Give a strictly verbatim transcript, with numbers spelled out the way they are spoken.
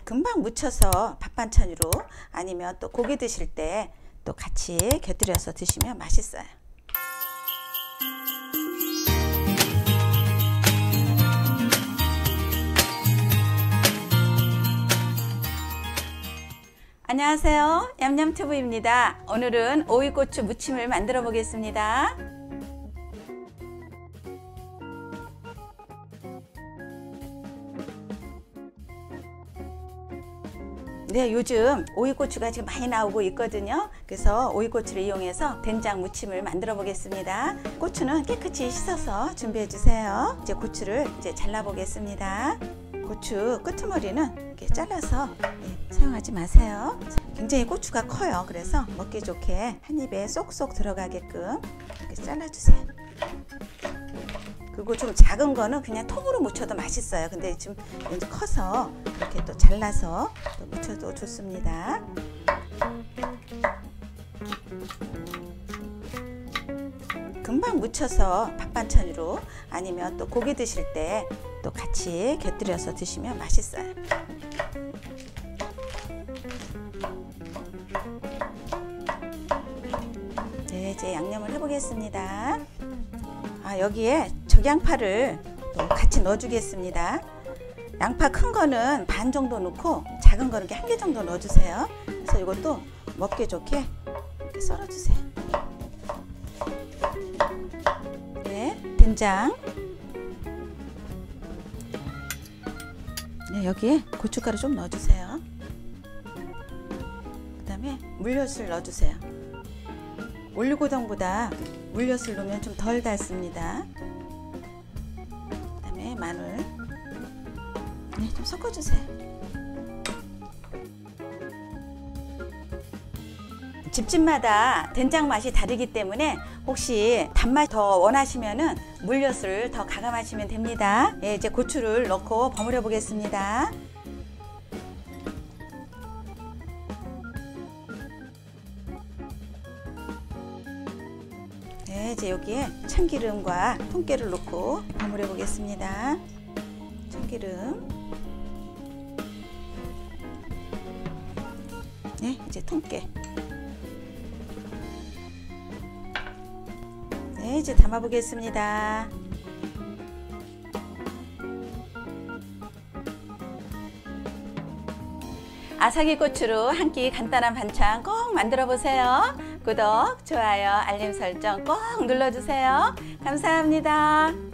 금방 무쳐서 밥 반찬으로 아니면 또 고기 드실 때 또 같이 곁들여서 드시면 맛있어요. 안녕하세요, 얌얌튜브입니다. 오늘은 오이고추 무침을 만들어 보겠습니다. 네, 요즘 오이고추가 지금 많이 나오고 있거든요. 그래서 오이고추를 이용해서 된장 무침을 만들어 보겠습니다. 고추는 깨끗이 씻어서 준비해 주세요. 이제 고추를 이제 잘라 보겠습니다. 고추 끄트머리는 이렇게 잘라서 네, 사용하지 마세요. 굉장히 고추가 커요. 그래서 먹기 좋게 한 입에 쏙쏙 들어가게끔 이렇게 잘라주세요. 그리고 좀 작은 거는 그냥 통으로 무쳐도 맛있어요. 근데 지금 이제 커서 이렇게 또 잘라서 또 무쳐도 좋습니다. 금방 무쳐서 밥 반찬으로 아니면 또 고기 드실 때 또 같이 곁들여서 드시면 맛있어요. 네, 이제 양념을 해보겠습니다. 아, 여기에 적양파를 또 같이 넣어주겠습니다. 양파 큰 거는 반 정도 넣고 작은 거는 한 개 정도 넣어주세요. 그래서 이것도 먹기 좋게 이렇게 썰어주세요. 네, 된장. 네, 여기에 고춧가루 좀 넣어주세요. 그 다음에 물엿을 넣어주세요. 올리고당보다 물엿을 넣으면 좀 덜 달습니다. 그 다음에 마늘. 네, 좀 섞어주세요. 집집마다 된장 맛이 다르기 때문에 혹시 단맛 더 원하시면은 물엿을 더 가감하시면 됩니다. 네, 이제 고추를 넣고 버무려 보겠습니다. 네, 이제 여기에 참기름과 통깨를 넣고 버무려 보겠습니다. 참기름. 네, 이제 통깨. 네, 이제 담아 보겠습니다. 아삭이 고추로 한 끼 간단한 반찬 꼭 만들어 보세요. 구독, 좋아요, 알림 설정 꼭 눌러주세요. 감사합니다.